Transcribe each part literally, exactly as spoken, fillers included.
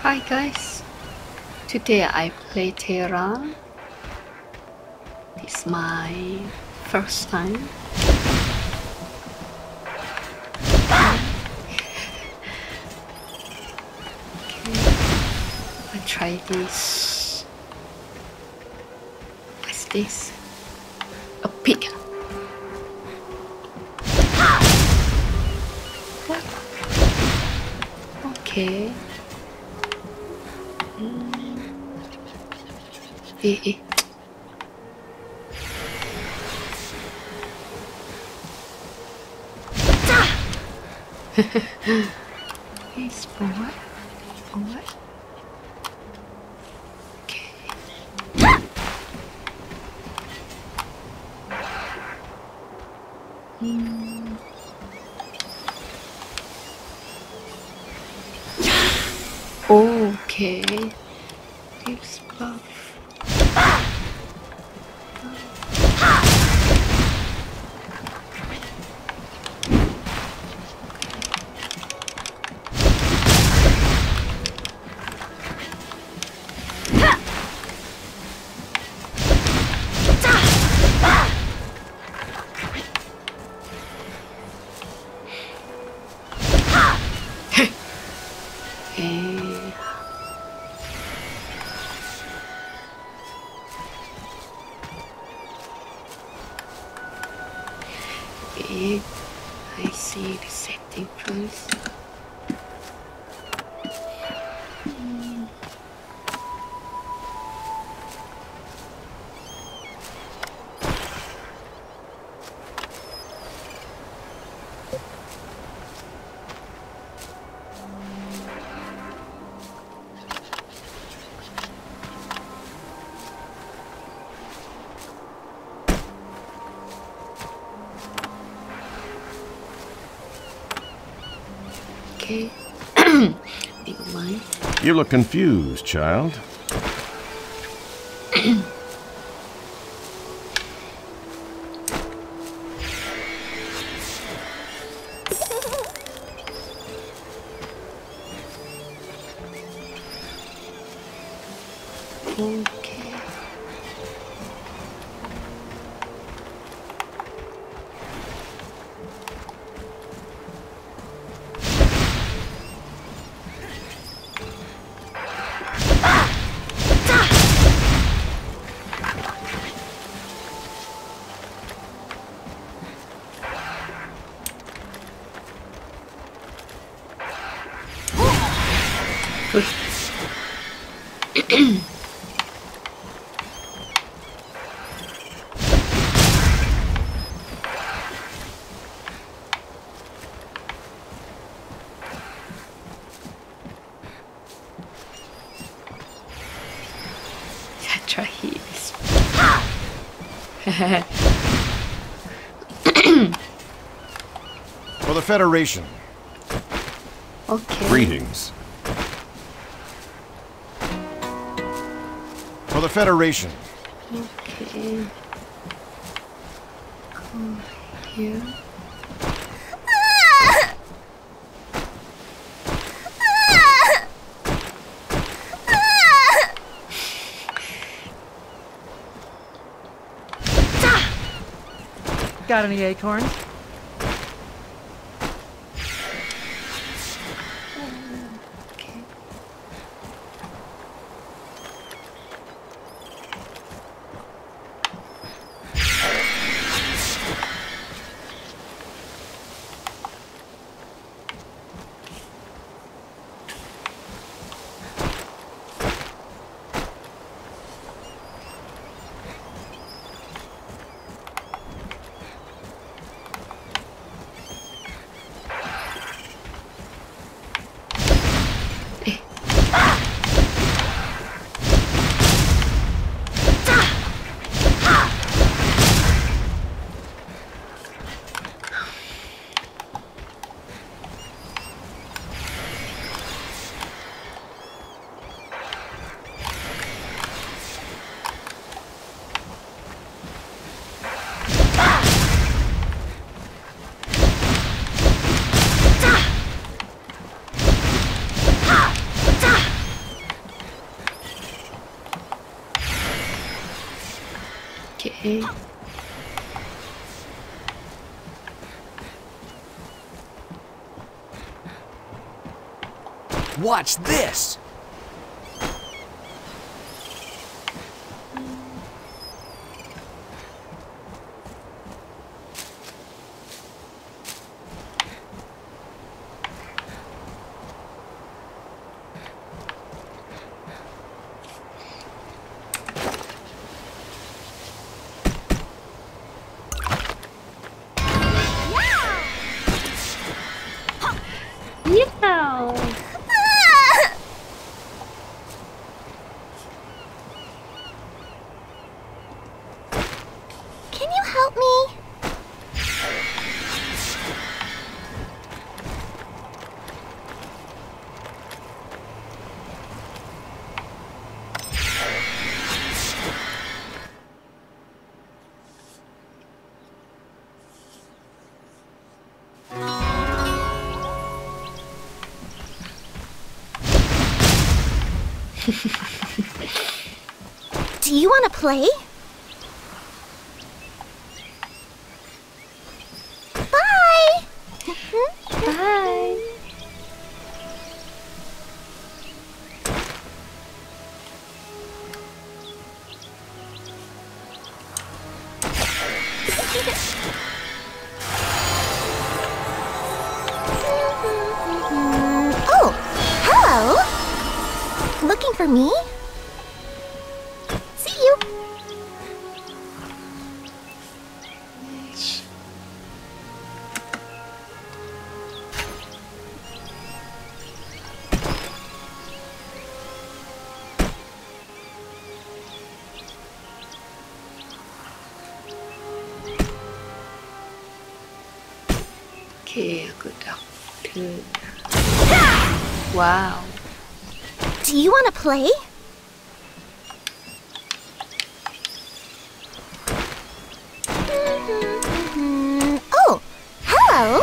Hi guys, today I play Tera. It's my first time. Okay, I try this. What's this? A pig. What? Okay. Eh, eh. It's for what? For what? Okay. Hmm. Okay. This buff. Okay, I see the setting first. Hmm. Okay. Never mind. You look confused, child. Okay. Try this. For the Federation. Okay. Greetings. For the Federation. Okay. Come here. Got any acorns? Okay. Okay. Watch this! Yeah. Can you help me? Do you want to play? Bye! Bye. Oh, hello! Looking for me? See you! Okay, good afternoon. Wow. Do you want to play? Oh, hello!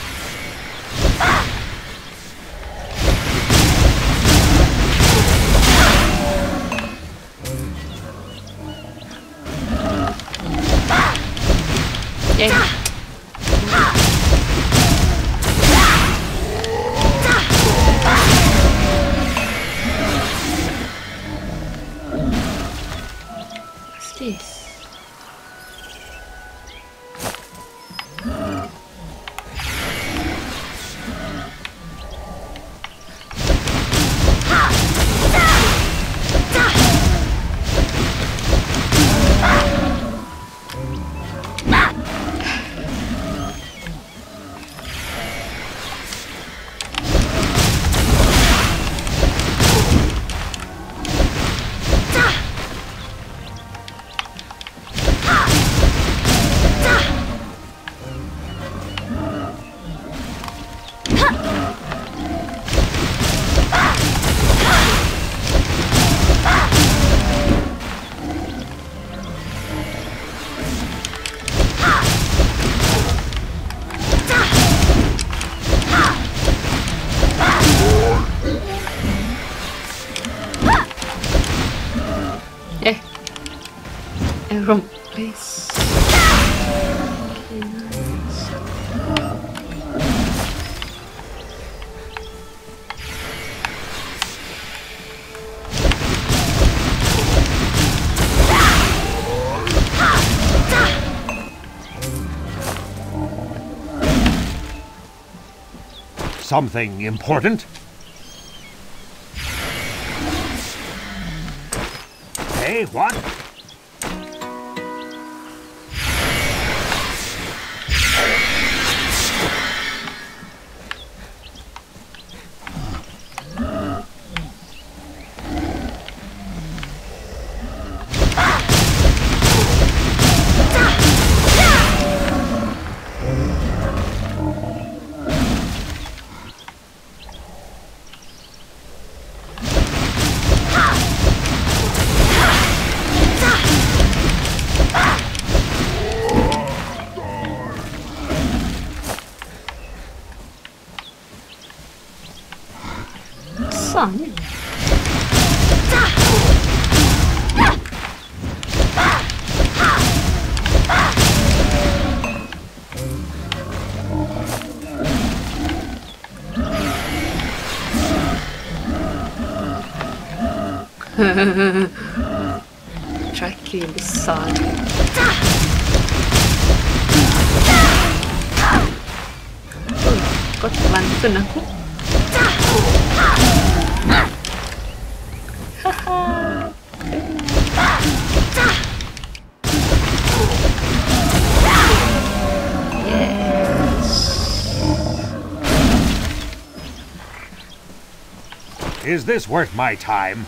Yeah. What's this? Eh, a wrong place. Okay, nice. Something important? Hey, what? Fun. Traki besar. Oh, kau terlantun aku. Is this worth my time?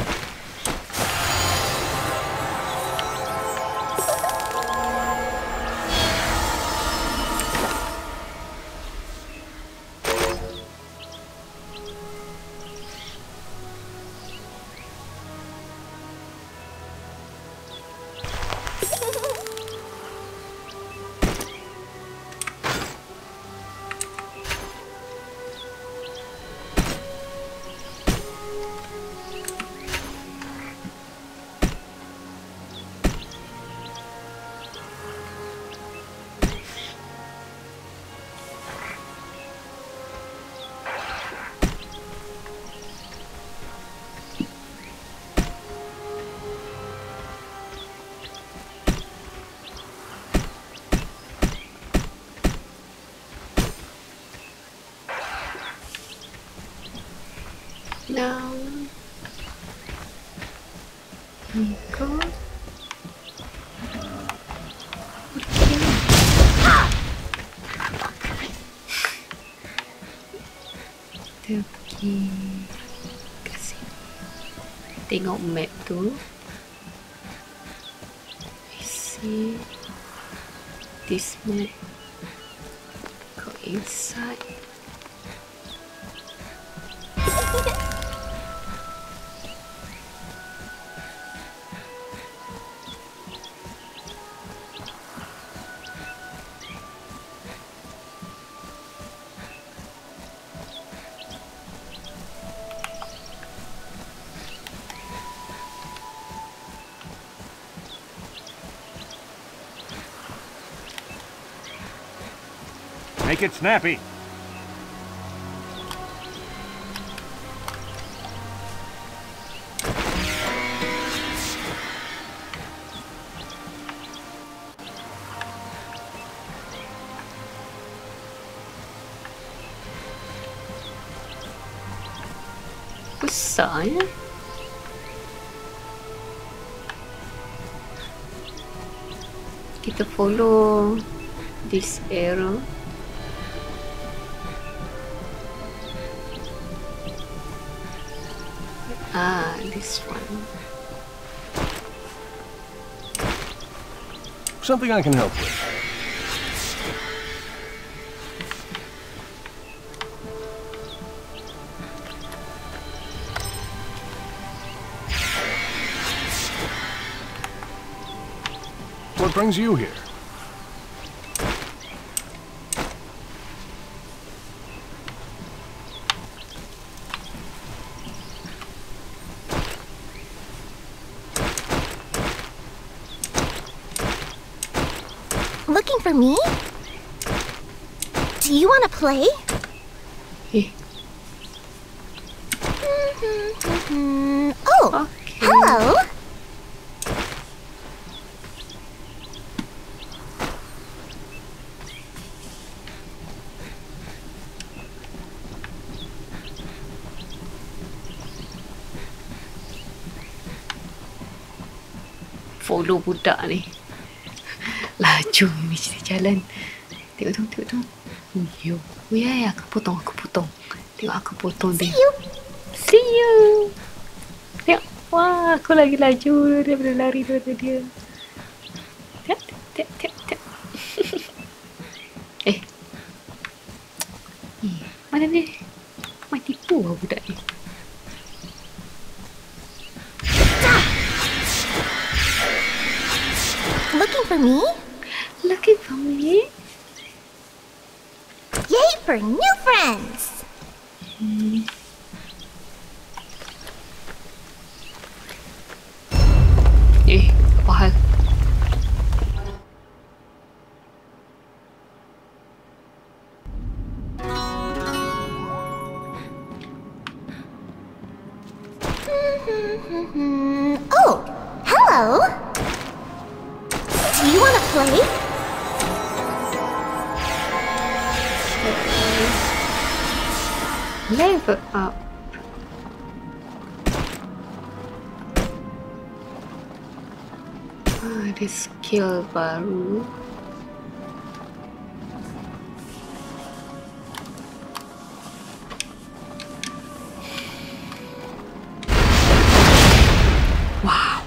Now, Nico. Kita pergi ke sini. Tengok map tu. I see this map. Go inside. Make it snappy. Besar ya. Kita follow this arrow. Ah, this one. Something I can help with. What brings you here? Looking for me? Do you want to play? Eh. Oh, Okay. hello. Follow budak ni. Laju ni cerita jalan. Tengok tu, tengok tu. Oh, yo. Oh, ya, ya, aku potong, aku potong. Tengok aku potong dia. See you. See you. Tengok. Wah, aku lagi laju daripada lari daripada dia. Tengok, tengok, tengok, tengok. Eh. Eh, mana dia? Main tipu lah budak ni. Looking for me? Looking for me? Yay for new friends! Hmm. Eh, apa hal? Oh, hello. Do you want to play? Level up. Ah, ada skill baru. Wow.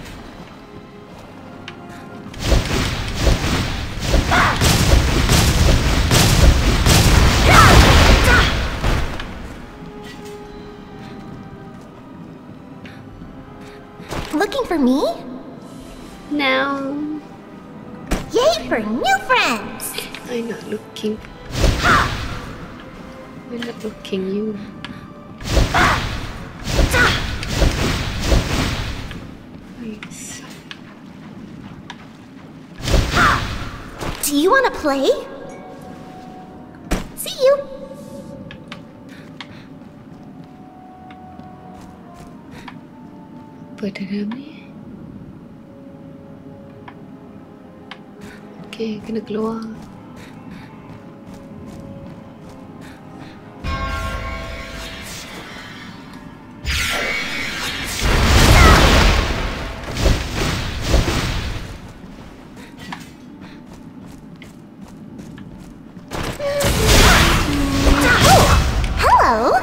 Looking for me? Now, Yay for new friends! I'm not looking. I'm not looking you. Nice. Do you want to play? See you! Apa dalam ni? Okay, kena keluar. Hello?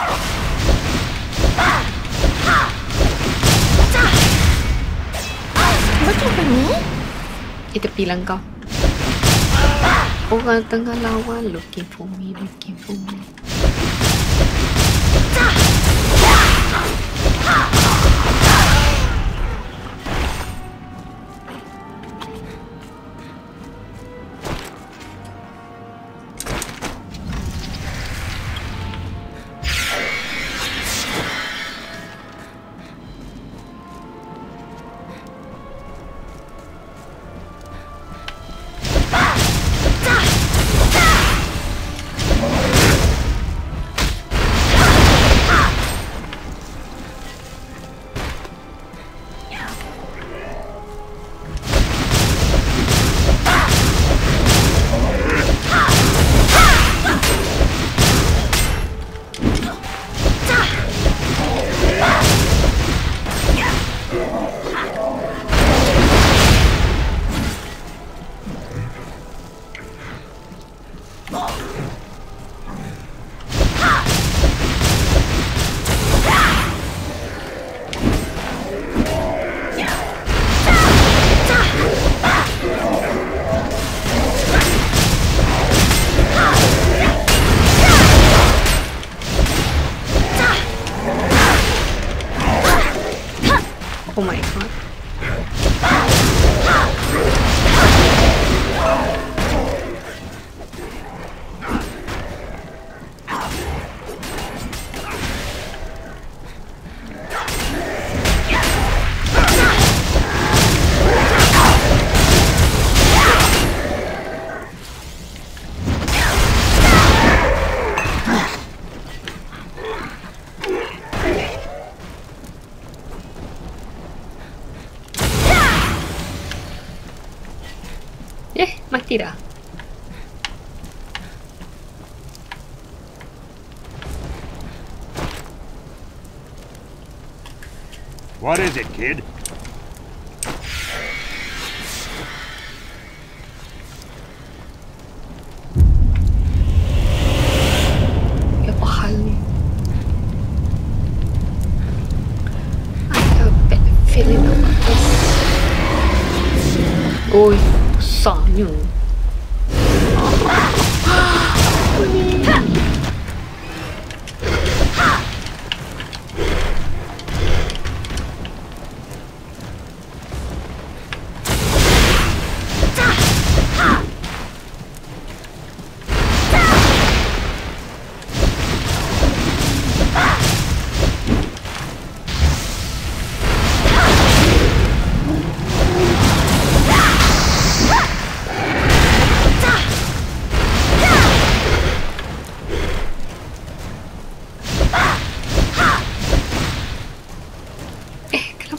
Looking for me? Kita bilang kau. Orang tengah lawan, looking for me, looking for me. Oh my god. Eh, mati dah. What is it, kid? Apa hal ni? I have a bad feeling about this. Oi, besarnya.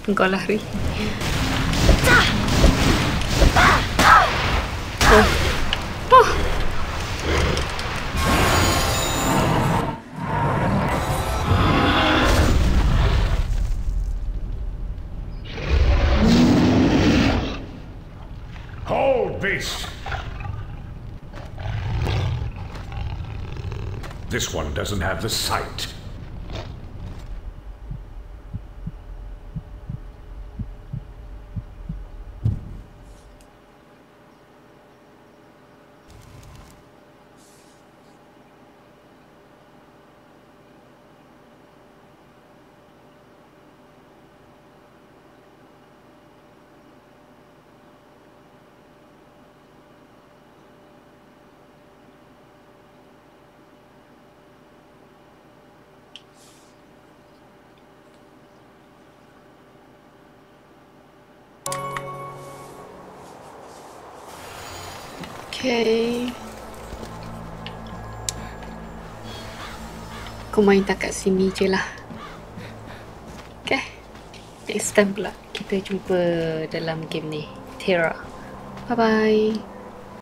Kau lari. Oh. Oh. Hold, beast! This one doesn't have the sight. Okay. Aku main tak kat sini je lah. Okay. Next time pula kita jumpa dalam game ni. Tera. Bye bye.